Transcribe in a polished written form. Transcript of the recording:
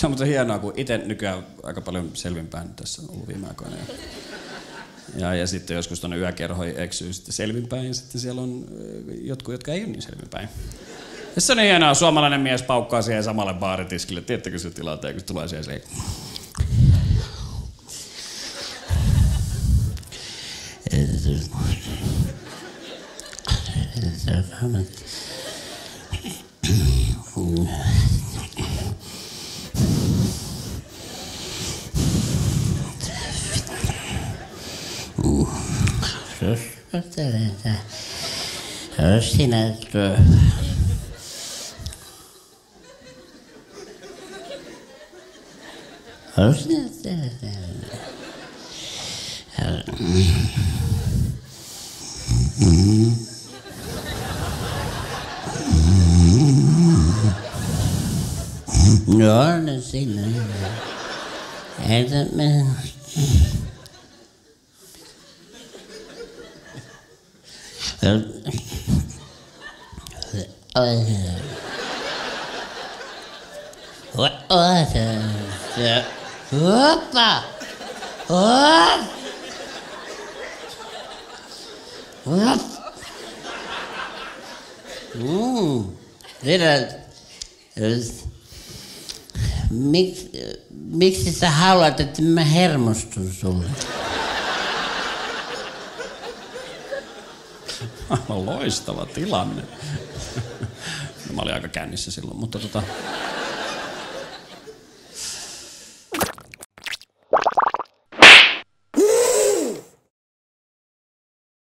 Se on muuten hienoa, kun itse nykyään aika paljon selvinpäin tässä on ollut viime aikoina. Ja sitten joskus tuonne yökerhoihin eksyy sitten selvinpäin ja sitten siellä on jotkut, jotka ei ole niin selvinpäin. Ja se on niin hienoa, suomalainen mies paukkaa siihen samalle baaritiskille. Tiedättekö se tilanteen, kun se tulee siihen se... Sinä no, no sinä. Entä me... Oppa! Miksi sä haluat, että mä hermostun sulle? Loistava tilanne. Mä olin aika kännissä silloin, mutta